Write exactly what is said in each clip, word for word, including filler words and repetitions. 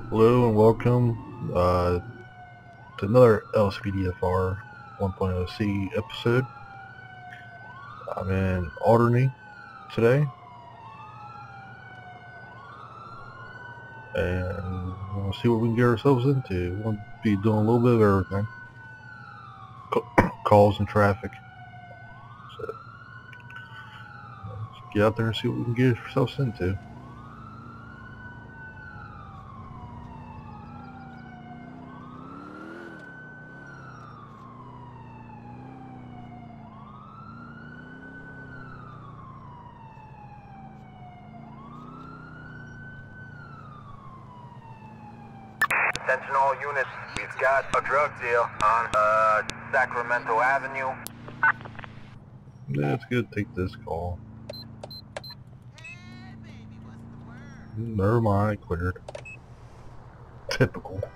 Hello and welcome uh, to another L S P D F R one point oh C episode. I'm in Alderney today, and we'll see what we can get ourselves into. We'll be doing a little bit of everything. Calls and traffic. So let's get out there and see what we can get ourselves into. Attention all units, we've got a drug deal on uh, Sacramento Avenue. Yeah, it's good to take this call. Never mind, cleared. Typical.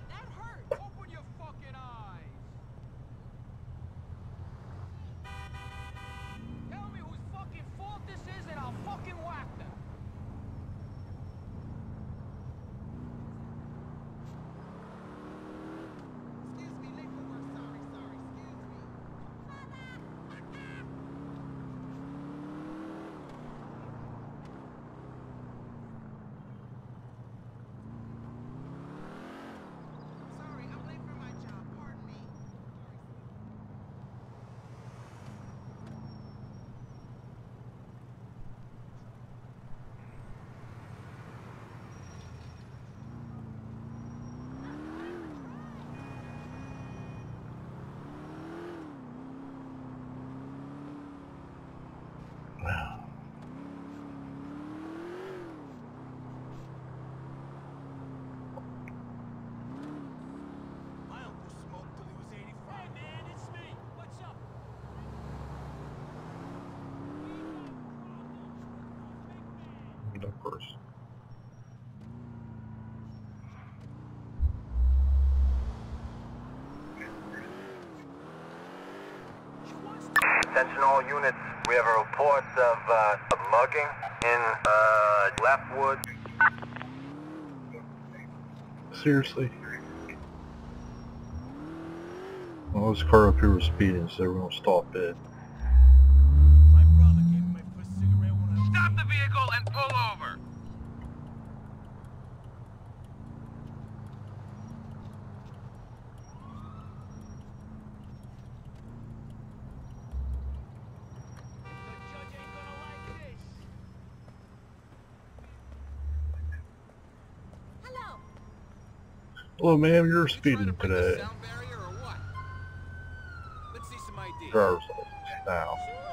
Of course. Attention all units, we have a report of uh, a mugging in uh, Leftwood. Seriously? Well, this car up here was speeding, so everyone stop it. Stop the vehicle and pull over! Hello, ma'am, you're speeding today. Driver's license now.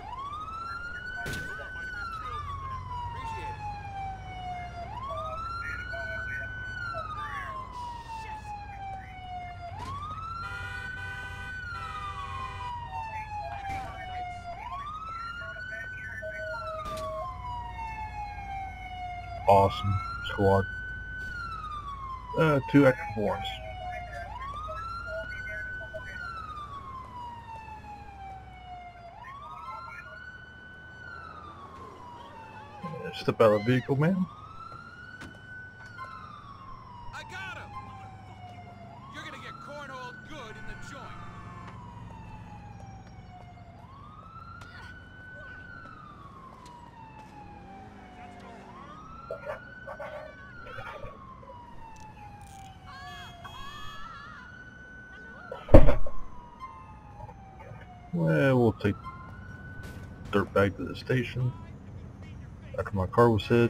Awesome squad. Uh, two extra warrants. Step out of the vehicle, man. I got him! You're gonna get cornholed good in the joint. Well, we'll take dirt back to the station after my car was hit.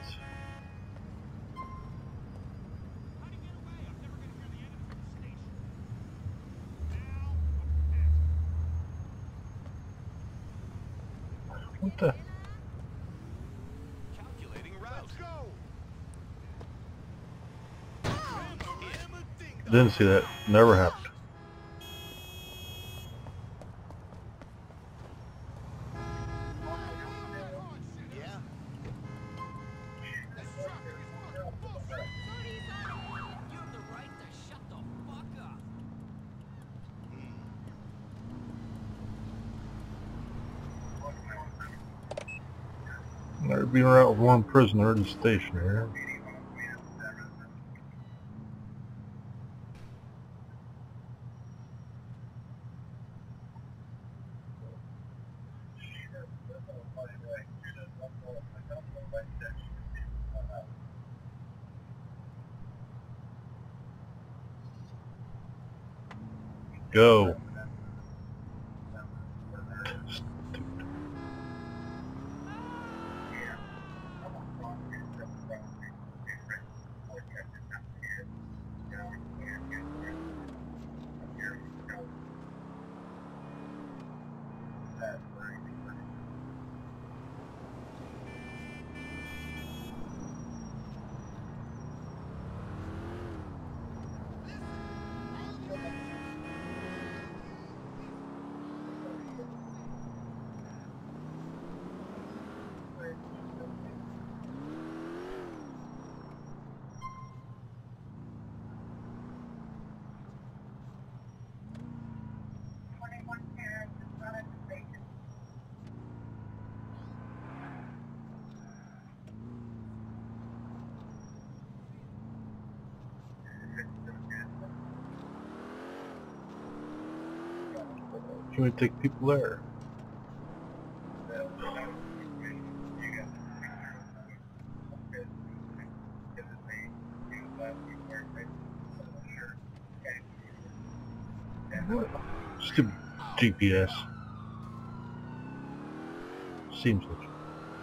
What the? Calculating route. Didn't see that. Never happened. They're being around with one prisoner at the station here. Go. Can we take people there? Stupid G P S. Seems like it.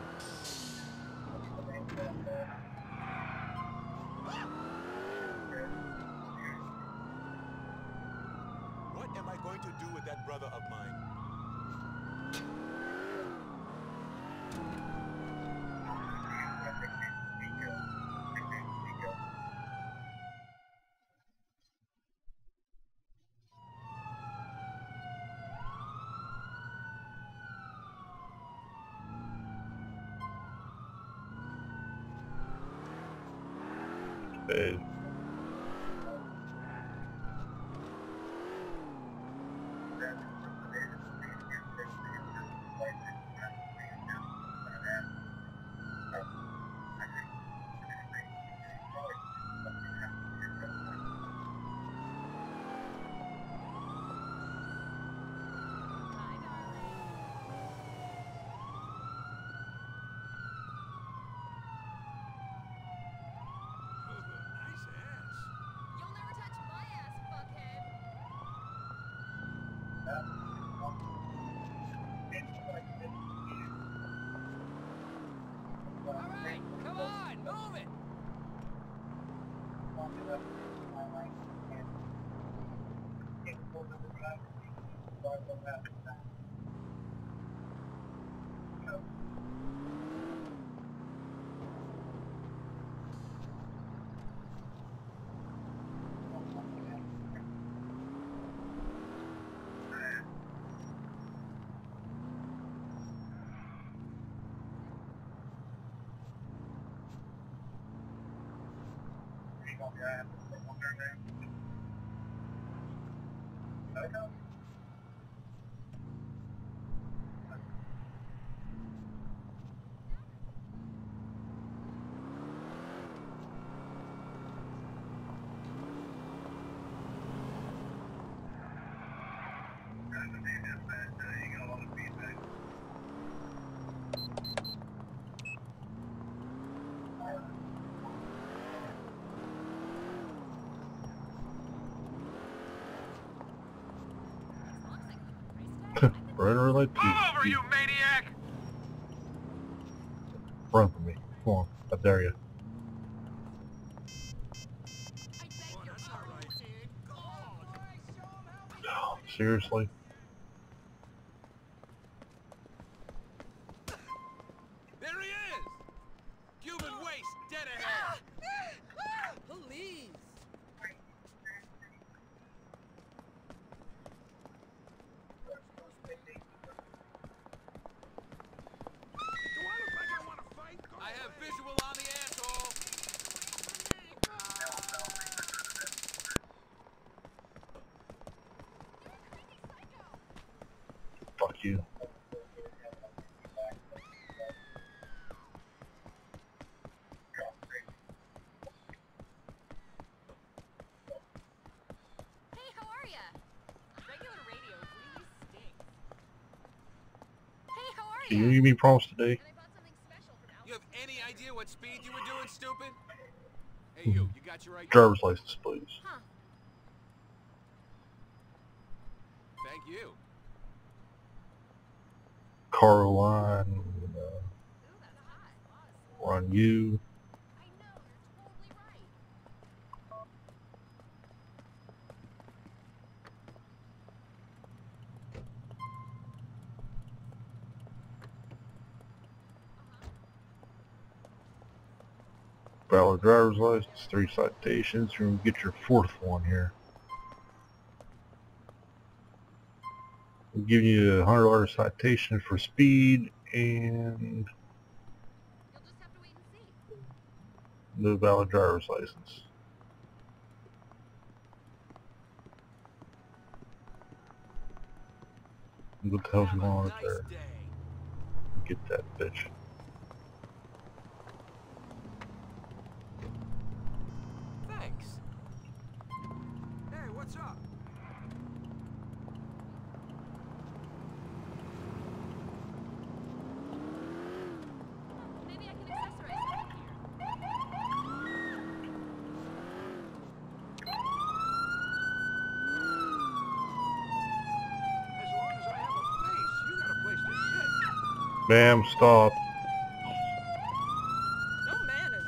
What am I going to do with that brother of mine? Hey. Nice ass. You'll never touch my ass, fuckhead. All right, come on, move it. Right or like Move over, you maniac! Run from me. Come on. I dare you. I beg Oh, your that's not right. pardon. Oh, seriously? There he is! Human waste, dead ahead! Police. Do I look like I want to fight? I have visual on the asshole! Fuck you. Hey, how are ya? Regular radio really stinks. Hey, how are Can you give me prompts today? And I bought something special from You Alpha. have any idea what speed you were doing, stupid? Hey, you, you got your I D? Driver's license, please. Huh. Thank you. Caroline, uh, Ooh, that's hot. Awesome. we're on you. I know, you're totally right. Valid driver's license, three citations. You're gonna get your fourth one here. We'll give you a hundred dollar citation for speed and You'll just have to wait and see. no valid driver's license. What the hell's Have going a on nice up there? day. Get that bitch. Thanks. Hey, what's up? Maybe I can accessorize something here. As long as I have a face, you got a place to sit. Ma'am, stop. No manners.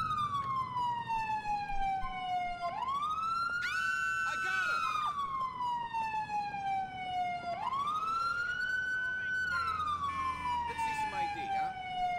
I got him! Let's see some I D, huh?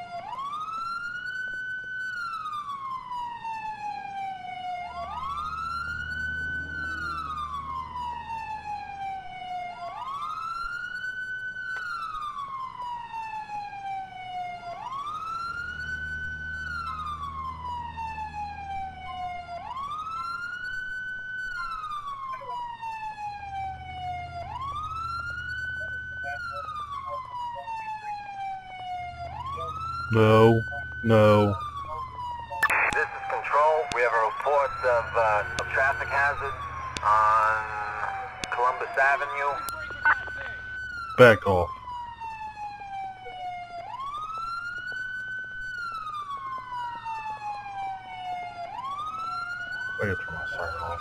No, no. This is Control. We have a report of uh, a traffic hazard on Columbus Avenue. Back off. I gotta turn my siren off.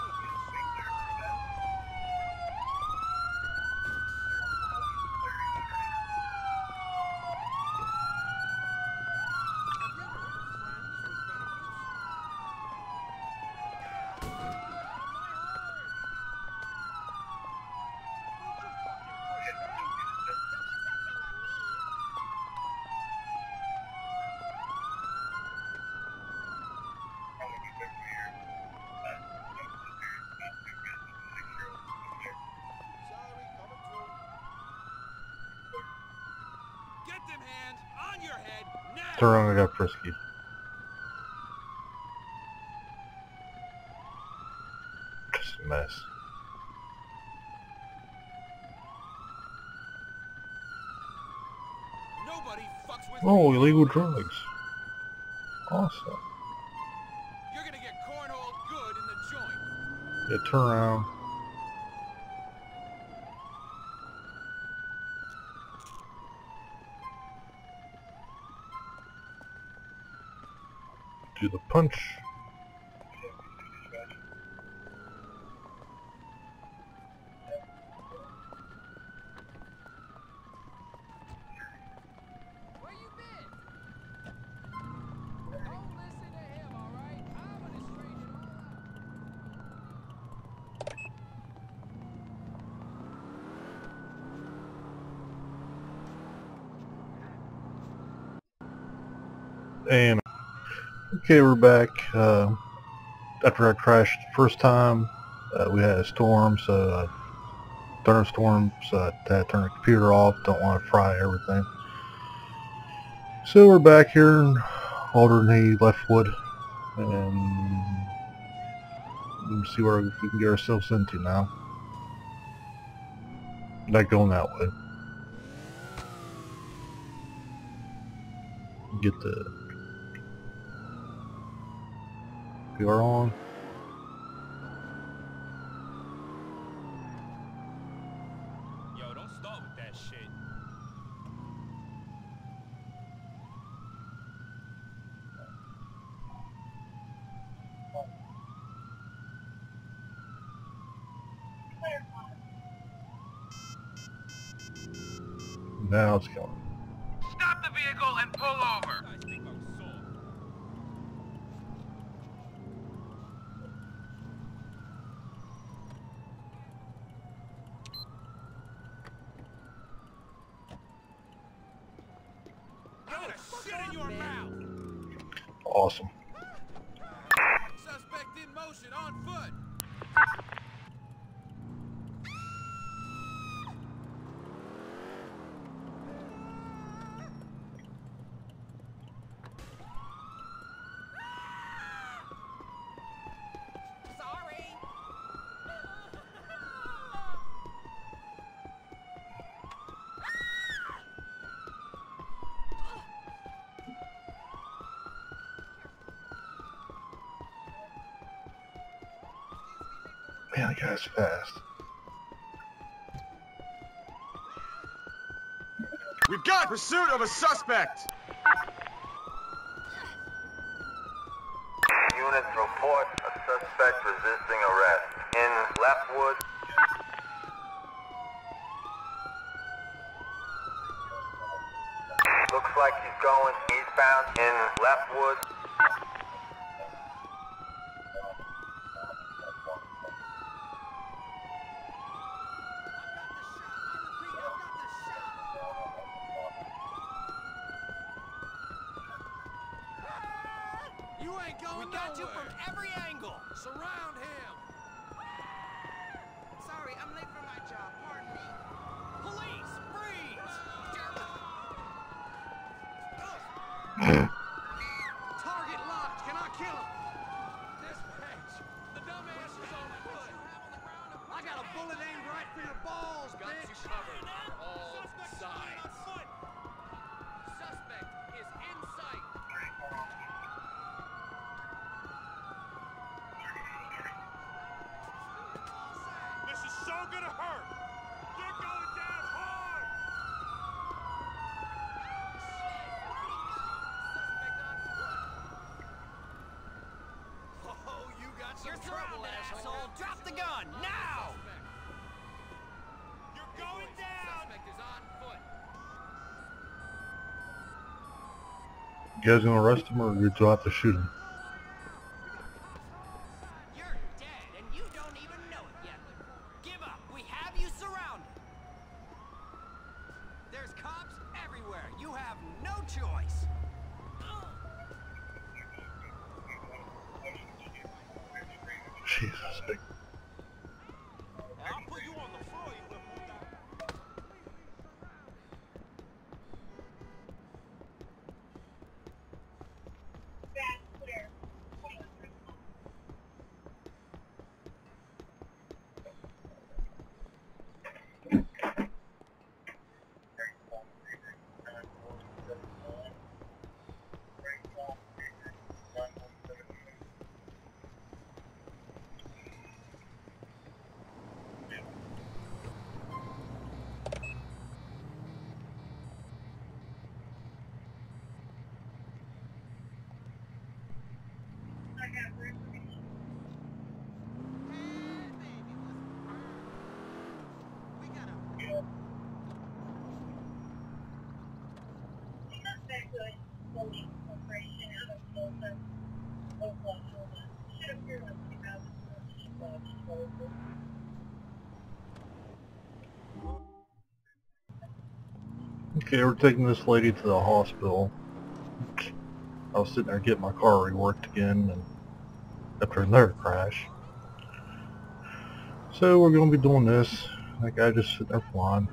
Get them hand on your head now! Turn around, I got frisky. Just a mess. Nobody fucks with Oh, me. illegal drugs. Awesome. You're gonna get cornholed good in the joint. Yeah, turn around. Do the punch. Where you been? Don't listen to him, alright? I'm gonna straighten it all out. And okay, we're back. Uh, after I crashed the first time, uh, we had a storm, so uh, thunderstorm, so I had to turn the computer off. Don't want to fry everything. So we're back here in Alderney, Leftwood, and we'll see where we can get ourselves into now. Not going that way. Get the P R on. Yo, don't start with that shit. now it's going. Stop the vehicle and pull over. I'm gonna shit in your mouth. Awesome. Suspect in motion on foot. Sorry. Man, the guy's fast. We've got pursuit of a suspect! Units report a suspect resisting arrest in Leftwood. Looks like he's going eastbound in Leftwood. You ain't going We got you nowhere. from every angle. Surround him. Sorry, I'm late for my job. Pardon me. Police, freeze! Target locked. Can I kill him? Dispatch. The dumbass is on foot. I got a bullet aimed right for your balls, Got bitch. you covered on all Suspect sides. on foot. Suspect is in sight. This is so gonna hurt. You're going down hard. Suspect on foot. Oh, you got some You're trouble, surrounded, asshole. asshole. Drop the gun, now! You're going down. Suspect is on foot. You guys gonna arrest him or you have to shoot him? You're dead, and you don't even know it yet. Give up. We have you surrounded. There's cops everywhere. You have no choice. Jesus. Big. I'll put you on the floor, you little guy. Holding Corporation out of Tulsa, Oklahoma. Should appear on two thousand fourteen Dodge Charger. Okay, we're taking this lady to the hospital. I was sitting there getting my car reworked again and after another crash. So we're going to be doing this. That guy just sitting there flying.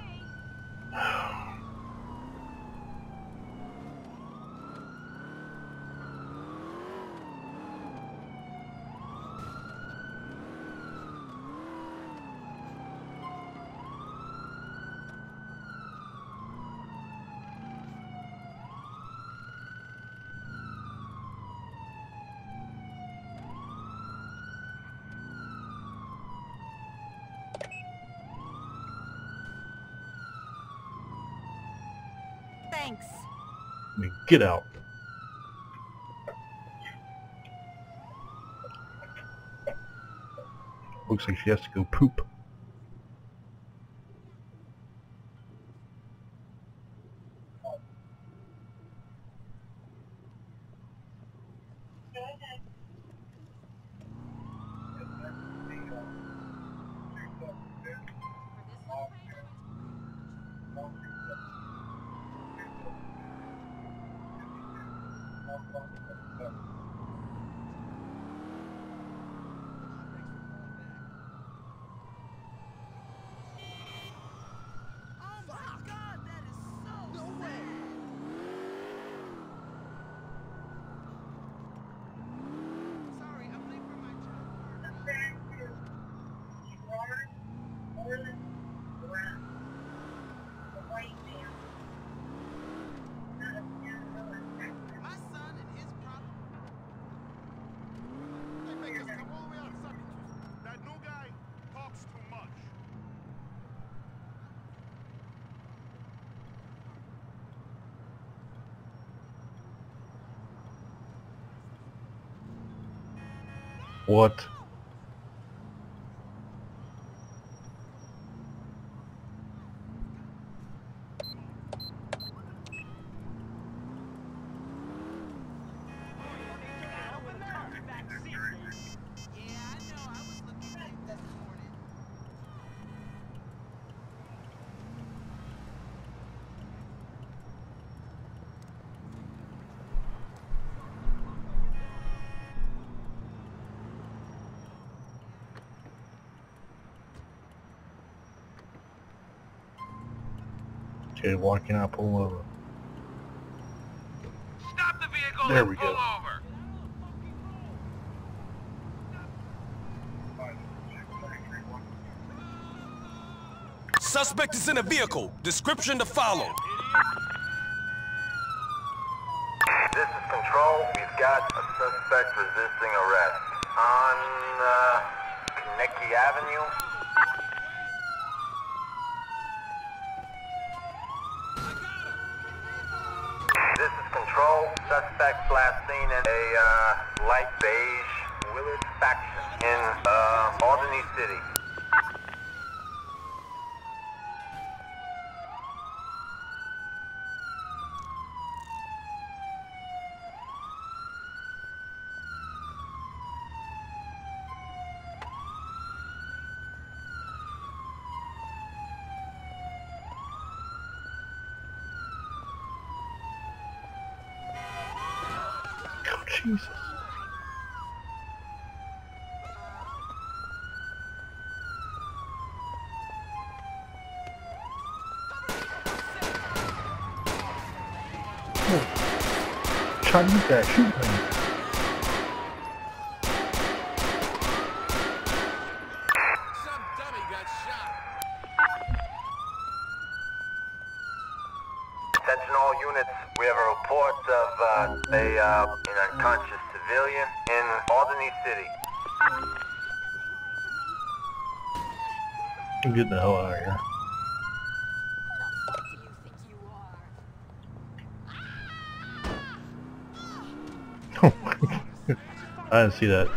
Thanks. I mean, get out. Looks like she has to go poop. What? Okay, why can't I pull over? Stop the vehicle There and we pull go. over. Suspect is in a vehicle. Description to follow. This is Control. We've got a suspect resisting arrest on uh, Kaneki Avenue. This is Control. Suspect last seen in a uh, light beige Willard faction in uh, Albany City. Oh, Jesus. Oh. Chinese guy shooting me. Some dummy got shot. Attention all units, we have a report of uh, a, uh, an unconscious civilian in Albany City. I'm getting the hell out of here. I didn't see that.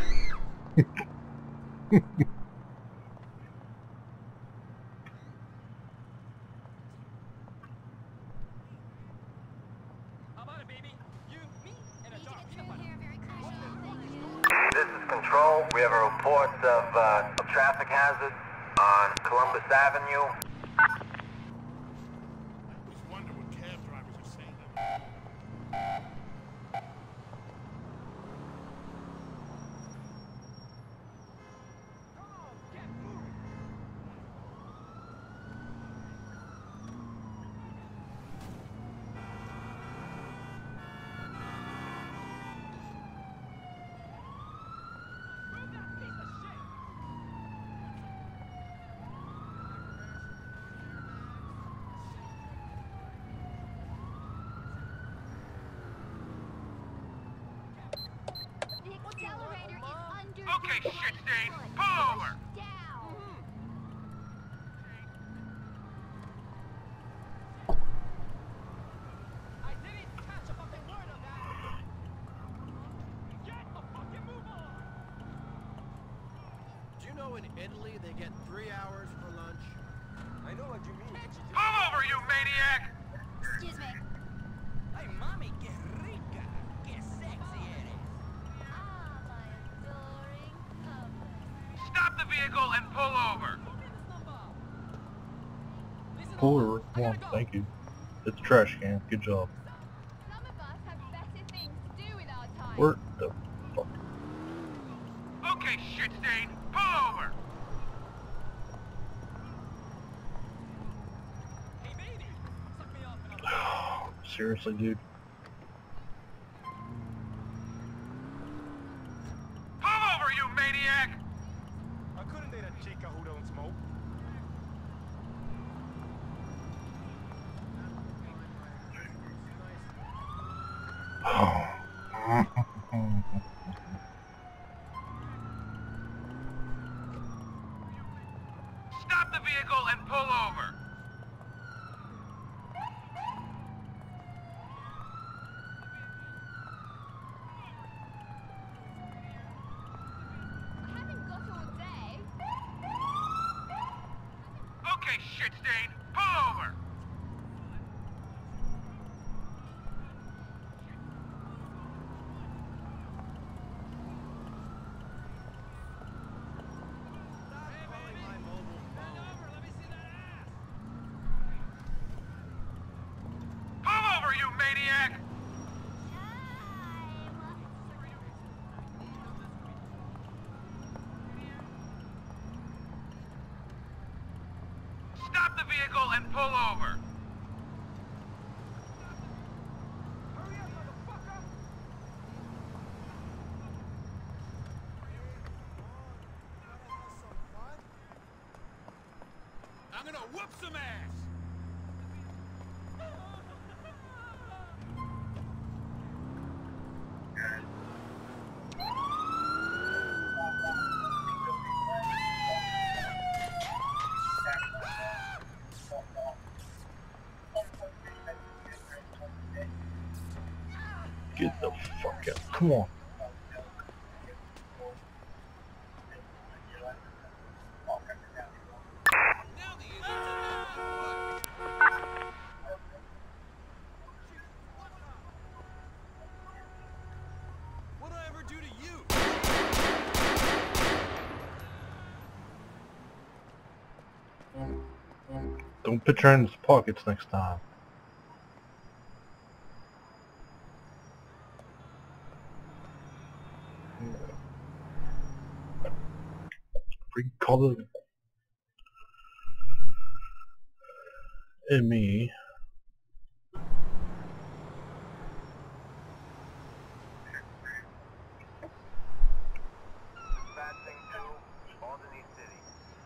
This is Control. We have a report of uh, a traffic hazard on Columbus Avenue. Just wonder what cab drivers are saying. Okay, shit stain, pull over. Do you know in Italy they get three hours for lunch? I know what you mean. Pull over, you maniac! Excuse me. Hey, mommy, que rica, que sexy eres. Ah, my adoring husband. Stop the vehicle and pull over. Pull over. Come on, thank you. It's a trash can. Good job. Some of us have better things to do with our time. Where the fuck? Okay, shit stain, pull over. Hey, baby, suck me off and I'll... Seriously, dude. Pull over, you maniac! I couldn't date a chica who don't smoke. Stop the vehicle and pull over. target stain. Pull over. Pull over, you maniac! Stop the vehicle and pull over. Hurry up, motherfucker! I'm gonna whoop some ass! Get the fuck out. Come on. What'd I ever do to you? Don't put your hands in his pockets next time. We can call it me. Passing to Albany City.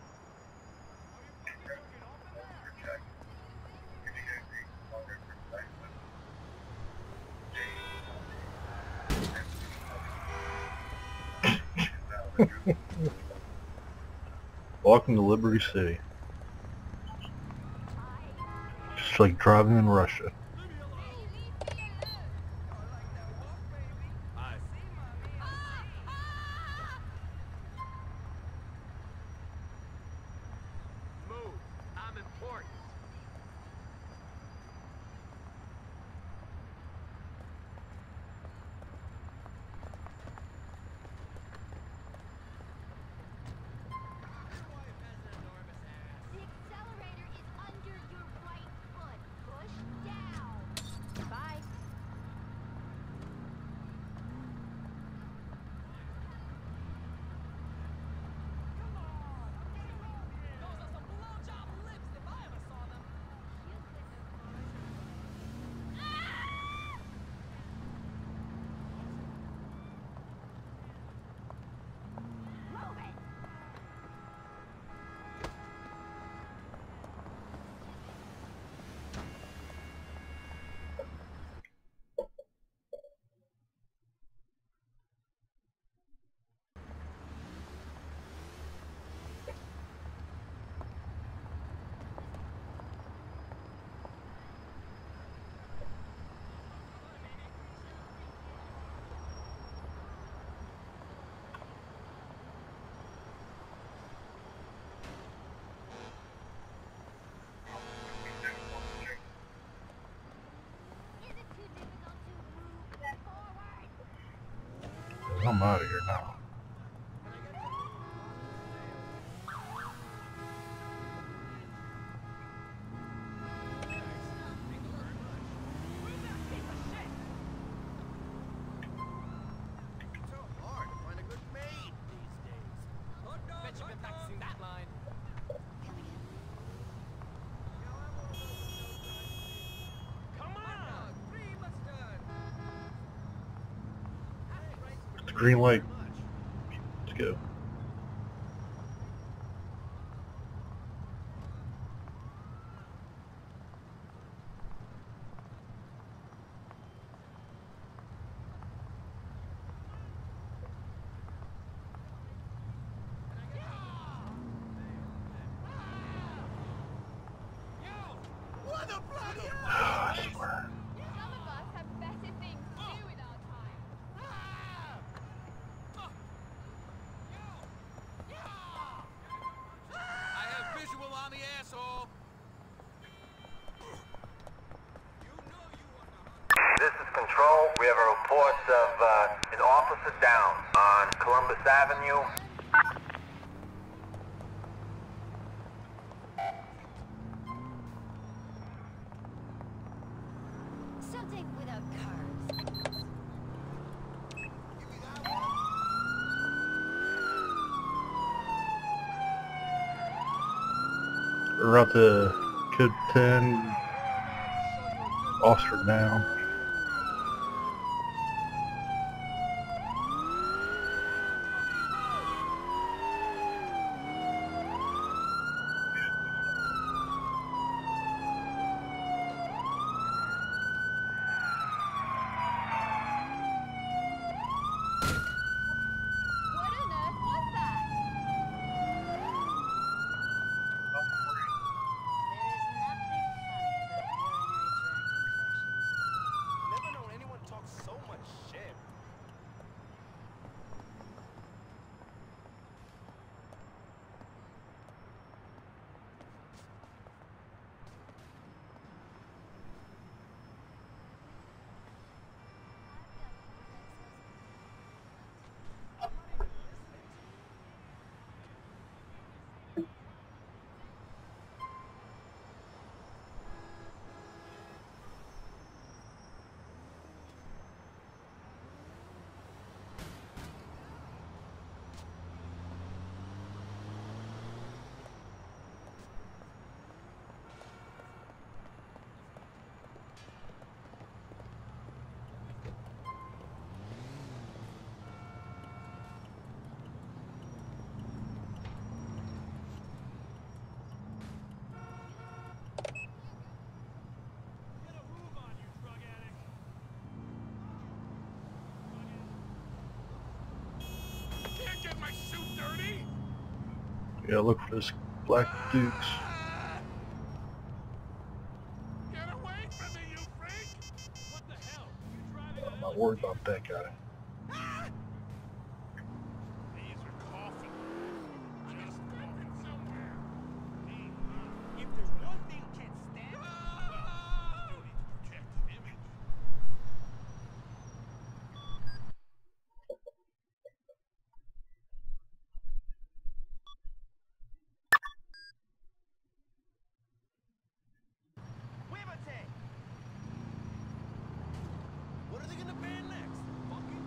Welcome to Liberty City. Just like driving in Russia. Move. I'm important. The accelerator is under your right foot. Push down. Bye. Those are some blowjob lips if I ever saw them. Move it. Is it too difficult to move forward? I'm out of here now. So hard to find a good maid these days. Bet you've been practicing that line. Come on! Three mustard! It's the green light. Let's go. What the bloody I swear. Some of us have better things to do with our time. I have visual on the asshole. We have a report of uh, an officer down on Columbus Avenue. Something without carbs. We're out to Kid ten, officer down. What on earth was that? There is nothing funny about urinary tract infections. Never known anyone talk so much shit. Get a move on, you drug addict. Can't get my suit dirty. Yeah, look for this Black Dukes. Get away from me, you freak! What the hell? You driving I'm an not worried about that guy. These are coughing. Just coughing somewhere. If there's one thing kids stand Well, you need to protect the image. Wibate! What are they gonna ban next? Fucking.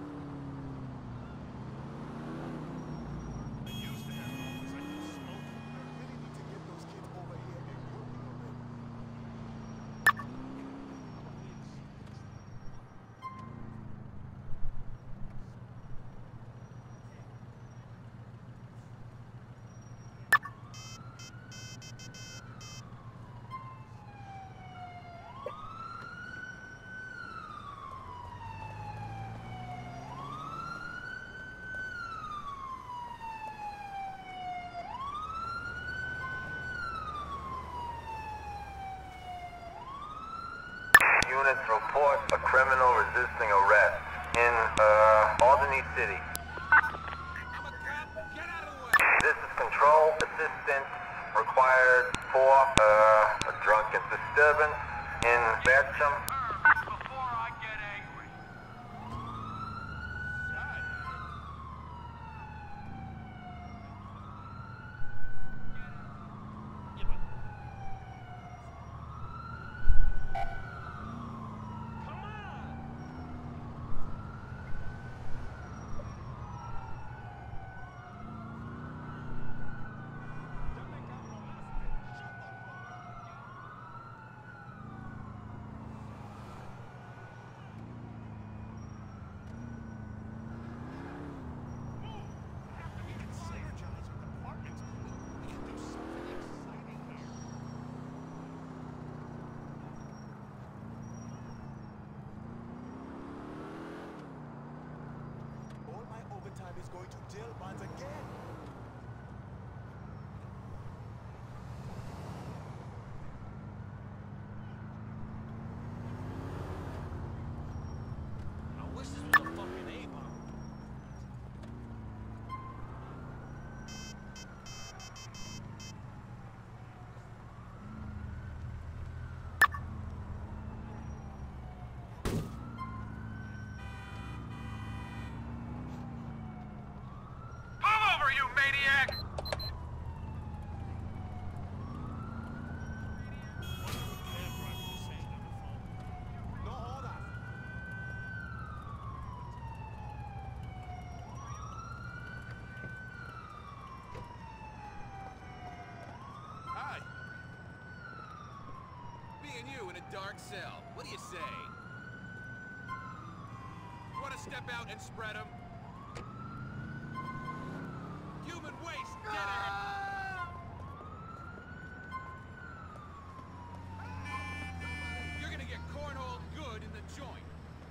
I used to have an office I could smoke. I really need to get those kids over here and working already. Units report a criminal resisting arrest in uh, Albany City. I'm a cop. Get out of the way. This is control assistance required for uh, a drunken disturbance in Bertram. Before I get angry. Come on! All my overtime is going to jail bonds again. I wish this was a fucking A-bomb. and you in a dark cell. What do you say? Want to step out and spread them? Human waste, get it! You're gonna get cornholed good in the joint.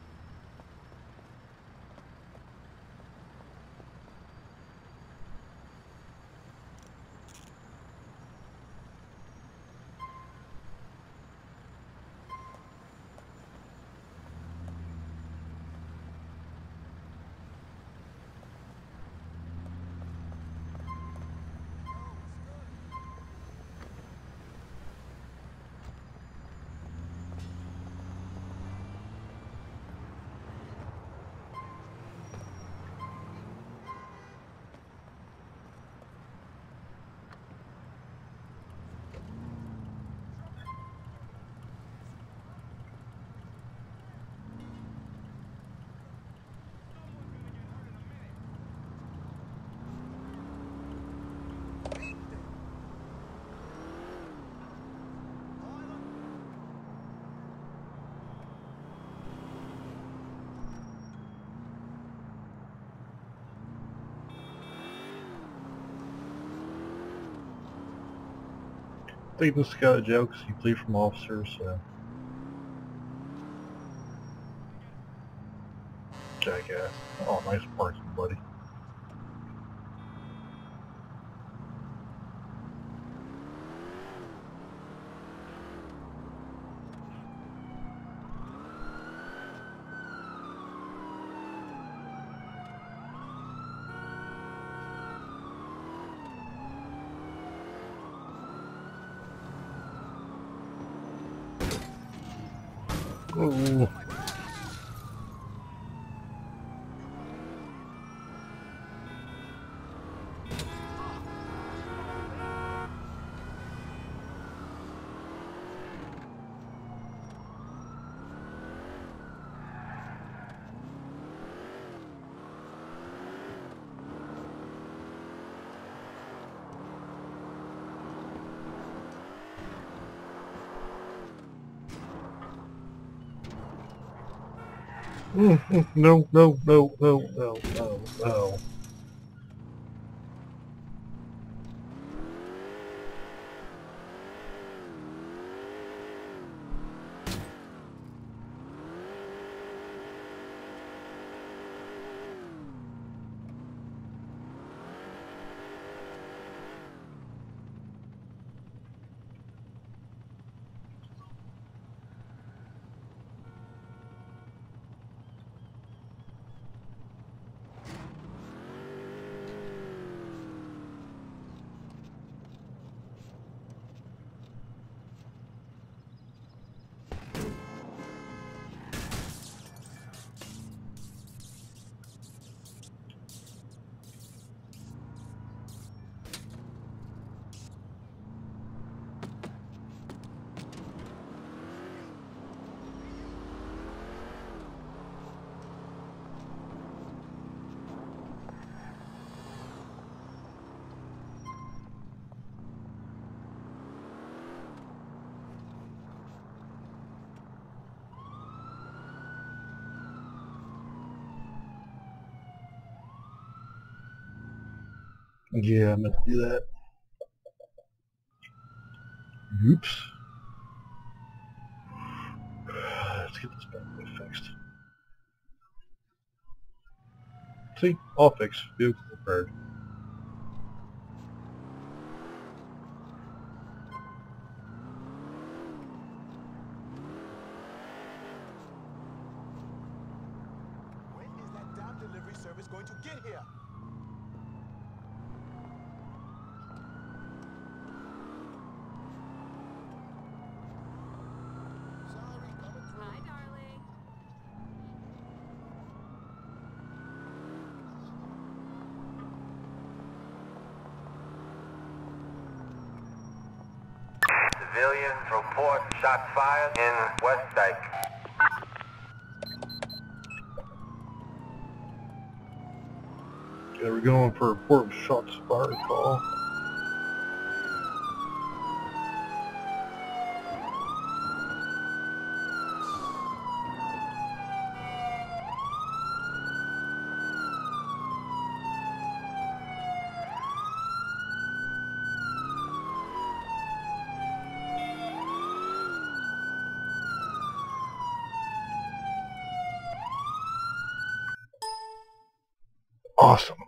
I think this got a joke because he flee from officers, so. Jackass. Oh, nice parking, buddy. Ooh. Mm, mm, no, no, no, no, no, no, no. Yeah, I meant to do that. Oops. Let's get this bad boy fixed. See? All fixed. Vehicle repaired. When is that damn delivery service going to get here? Sorry, coming through. Hi, darling. Civilians report shots fired in West Dyke. Yeah, we're going for a report of shots fired call. awesome.